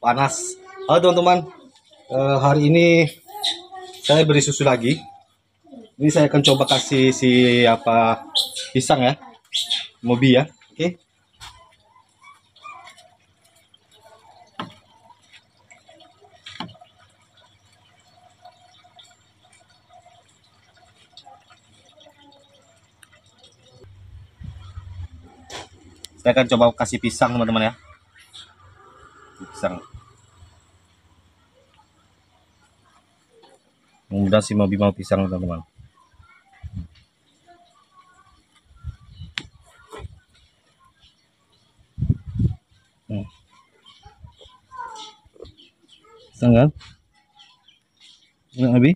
panas. Halo teman-teman, hari ini saya beri susu lagi. Ini saya akan coba kasih pisang ya, Mobi ya. Oke. Saya akan coba kasih pisang teman-teman ya. Pisang. Mudah si Mobi mau pisang teman-teman. Pisang kan? Enak Mobi?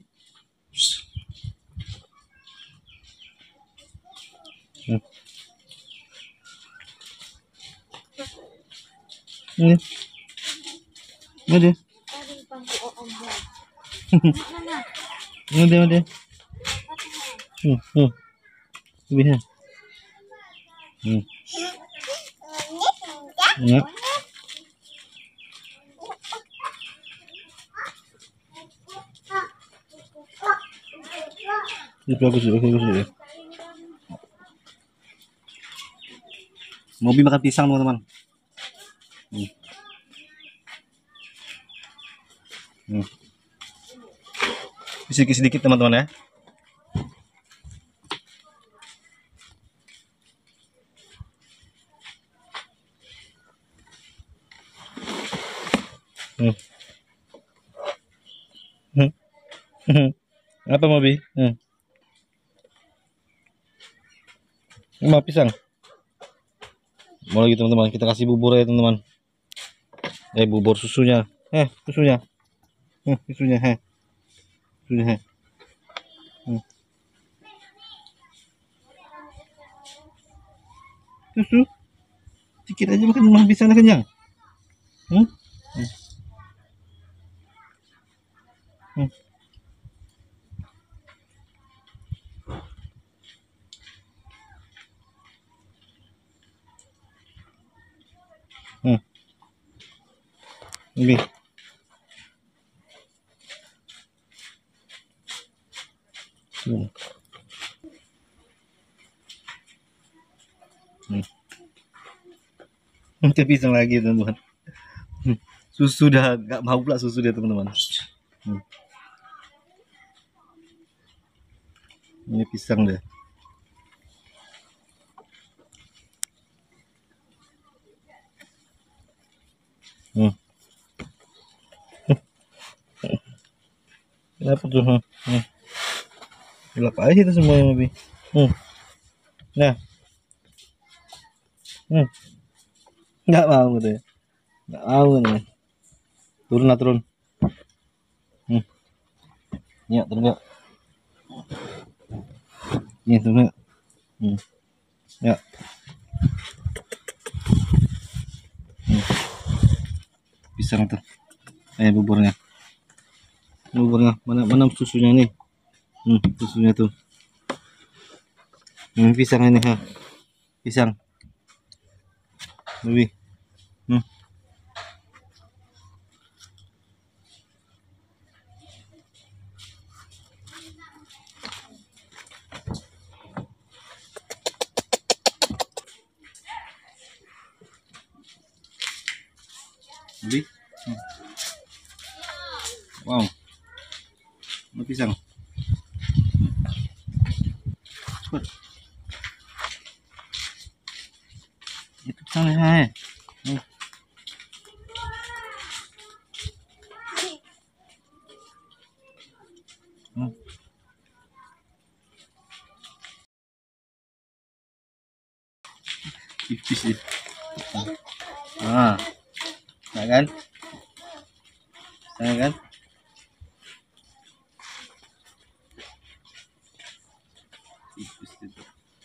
Ini. Ada. Ada. Lebih ya. Ya. Ini bagus ya. Mobi makan pisang teman-teman. Sedikit teman-teman ya. Apa Mobi? Ini mau pisang. Mau lagi teman-teman, kita kasih bubur ya teman-teman. Bubur susunya. Susunya. Susunya. Susunya. Susu. Sedikit aja makan pisang kenyang. Lebih. Kita pisang lagi teman-teman. Susu dah gak mau pula susu dia teman-teman. Ini pisang deh. Kenapa tuh? Gelap aja itu semua Mobi. Nah. Nggak mau deh. Nggak mau nih. Turun. Ya, turun nggak? Ini turun nggak? Ya. Pisang tuh. Buburnya. Mana susunya nih? Susunya tuh. Pisang ini pisang. Lebih. Lebih. Wow. Mau pisang. Cepat. Itu pisangnya. Tipis sih. Nah kan? Tipis itu.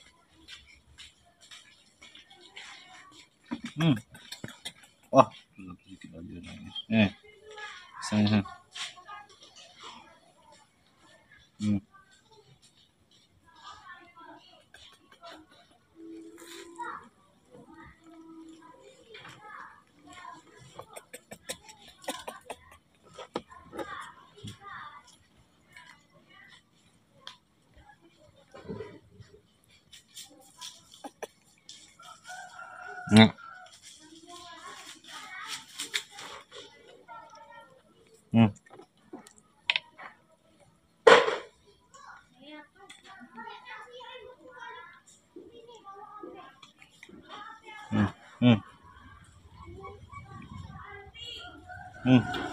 Wah, sedikit aja. Pisangnya. Hmm. Hmm. Hmm. Hmm.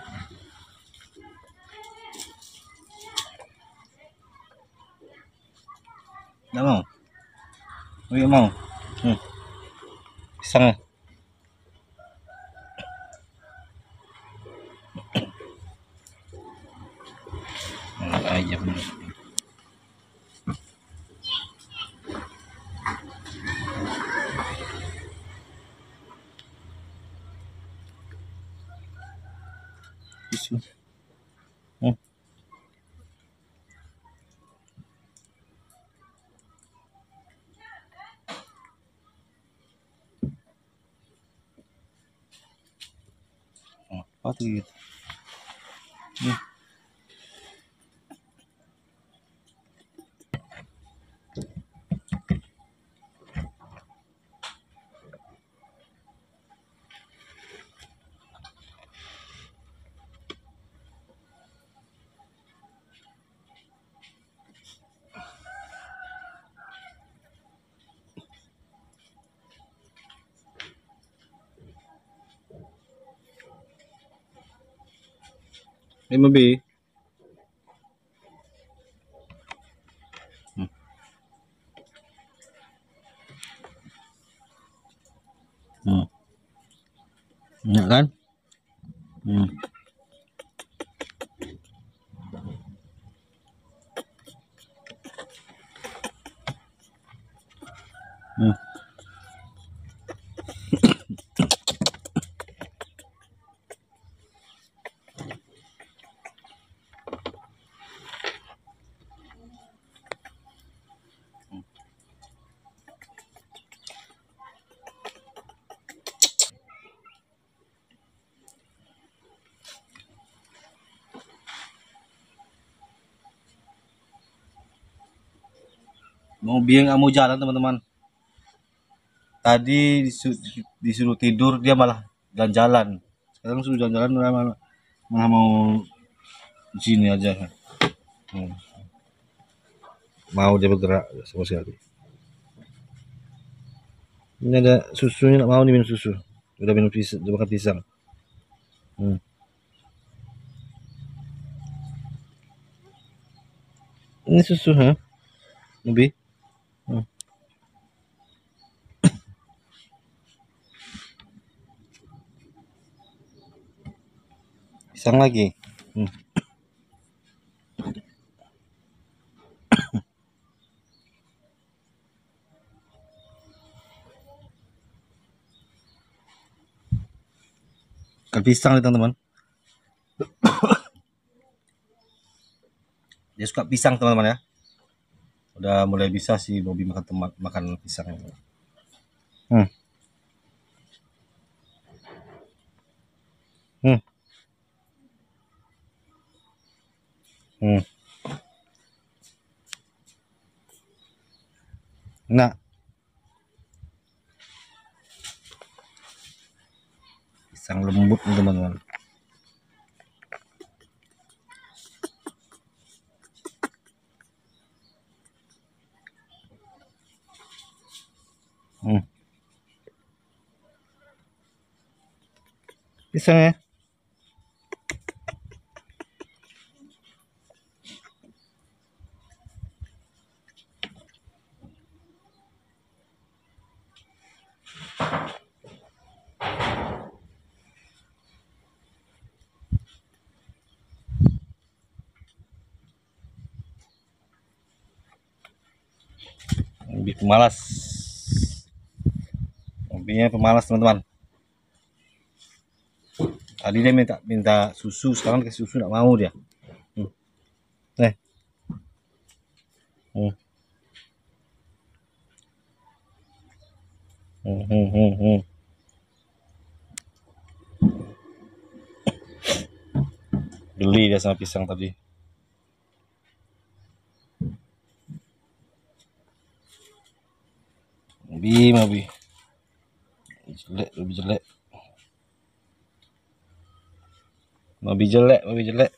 Nggak mau. Nggak mau. Hmm. Pisangnya. Ayam. Tisu. Hmm. Oh, apa tuh gitu? Hmm. Lima B. Hmm. Hmm. Enggak kan? Hmm. Hmm. Mau biar nggak mau jalan teman-teman. Tadi disuruh tidur dia malah jalan-jalan. Sekarang suruh jalan-jalan malah mau di sini aja. Hmm. Mau dia bergerak sama sekali. Ini ada susunya, nggak mau nih minum susu. Udah minum pisang, udah makan pisang. Hmm. Ini susu ha? Lebih. Hmm. Pisang lagi. Hmm. Kan pisang nih teman-teman. Dia suka pisang teman-teman ya. Udah mulai bisa sih Bobby makan pisang. Hmm. Hmm. Hmm. Nah, pisang lembut nih teman-teman. Hmm. Pisang ya. Lebih pemalas. Bobbynya pemalas teman-teman. Tadi dia minta susu, sekarang kasih susu nggak mau dia. Hmm. Eh. Hmm. Hmm. Hmm. Hmm. Hmm. Geli dia sama pisang tadi. Bobby. Jelek, lebih jelek. Mobi jelek, mobi jelek.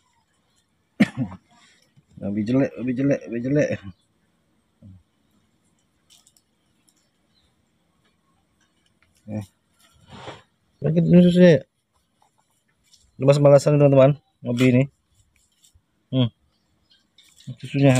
Mobi jelek, mobi jelek, mobi jelek. Lagi ini susunya. Lemas-malasan teman-teman, mobi ini. Susunya.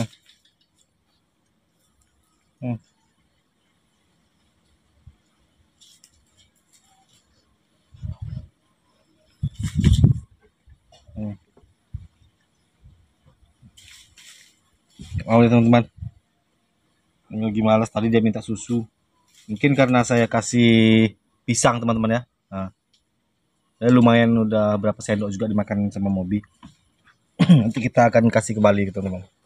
Oh ya teman-teman, ini lagi malas, tadi dia minta susu. Mungkin karena saya kasih pisang teman-teman ya. Nah, saya lumayan udah berapa sendok juga dimakan sama Mobi. Nanti kita akan kasih kembali teman-teman.